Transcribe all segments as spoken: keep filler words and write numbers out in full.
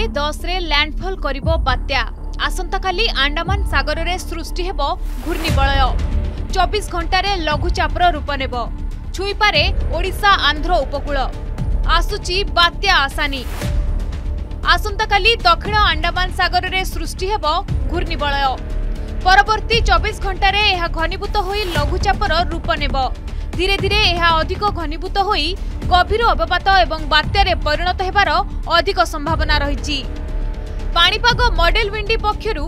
मे दस रे लैंडफॉल करिबो बात्या। आसंताकाली अंडमान सागर रे सृष्टि हेबो घूर्णिबलय। चौबीस घंटा रे लघुचापर रूप नेब। छुईपारे ओडिशा आंध्र उपकूल। आसुची बात्या आसानी। आसंताकाली दक्षिण अंडमान सागर रे सृष्टि हेबो घूर्णिबलय। परवर्ती चौबीस घंटा रे एहा घनीभूत होई लघुचापर रूप नेब। धीरे धीरे एहा अधिक घनीभूत होई गभीर अवपात एवं बात्यारे परिणत हेबार अधिक संभावना रहिछि। पाणीपाग मॉडल विंडी पक्षरु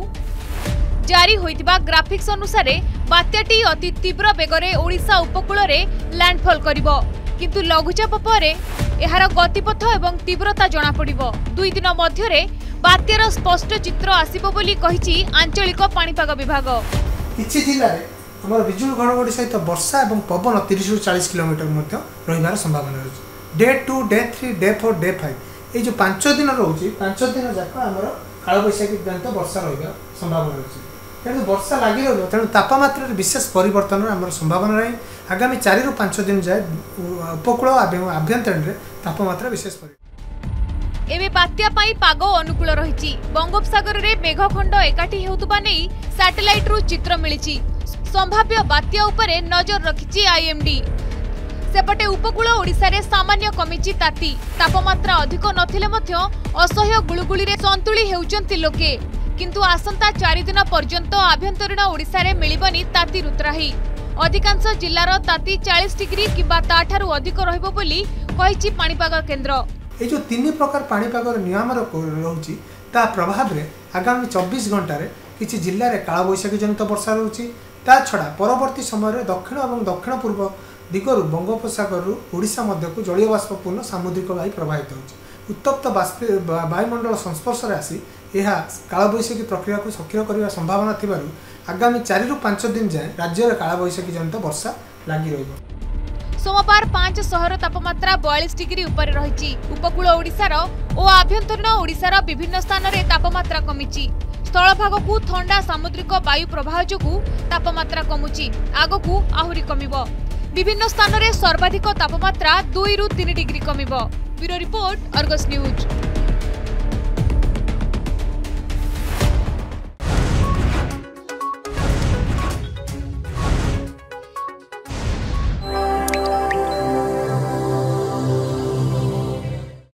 जारी होइतिबा ग्राफिक्स अनुसार बात्याटी अति तीव्र बेगरे ओडिशा उपकूल रे लैंडफॉल करिवो, किंतु लघुचाप परे एहार गतिपथ एवं तीव्रता जणा पड़िवो। दुई दिन मध्यरे बात्यार स्पष्ट चित्र आसिबो बोली कहिछि आंचलिक पाणीपाग विभाग। किछि जिल्ला रे हमर बिजुल घड़घड़ी सहित वर्षा और पवन तीस रु चालीस किलोमीटर मध्य रहिबार संभावना रही। Day two day three day four day five ये जो पांच दिन रोचे पांच दिन जाक आमर कालबैशाखी पर्यंत वर्षा रहा संभावना रही। तेणु वर्षा लगी रही तेणु तापमात्रा विशेष परिवर्तन आम संभावना रही। आगामी चार रु पांच दिन जाए उपकूल आभ्यंतरण में तापमात्रा विशेष परिवर्तन। एबे बात्या पाई पाग अनुकूल रही। बंगोपसागर रे मेघखंड एकाठी हेउतबा नै सैटेलाइट रु चित्र मिलिछि। संभाव्य बात्या उपरे नजर रखिछि आईएमडी। सेपटे उपकूल ओडिशा रे सामान्य कमिछि ताती। तापमात्रा अधिक नथिले मध्य असह्य गुळुगुळी रे संतुली हेउचंती लोके। किंतु आसंता चार दिन पर्यंत आभ्यंतरीण ओडिशा रे मिलिबनी ताती रुत्राही। अधिकांश जिल्लार ताती चालीस डिग्री किबा ताठारु अधिक रहइबो बोली कहिछि पाणीपाग केन्द्र। ये जो तीन प्रकार पाणीपाग नियम रहुछि ता प्रभाव रे आगामी चौबीस घंटा रे किछि जिल्ला रे कालबैशाखी जनित वर्षा रहुछि। ता छड़ा परवर्ती समय दक्षिण और दक्षिण पूर्व दिगरु बंगोपसागर ओडिशा मध्य को जलीय बाष्पूर्ण सामुद्रिक वायु प्रभावित होछि। उत्तप्त वायुमंडल संस्पर्श आसी यह कालबैशाखी प्रक्रिया को सक्रिय करने संभावना थिबारु आगामी चार रु पांच दिन जाए राज्य में कालबैशाखी जनित वर्षा लगी रहिबो। सोमवार पांच शहर तापमात्रा बयालीस डिग्री उपर रही। उपकूल ओडिशार और आभ्यंतरीण ओडिशार विभिन्न स्थान में तापमात्रा कमिछि। स्थलभाग को ठंडा सामुद्रिक वायु प्रवाह जोगु तापमात्रा कमुछि। आगकू आहुरी कमिबो। विभिन्न स्थान में सर्वाधिक तापमात्रा दुई रु तीन डिग्री कमिबो। Bureau report, Argus news.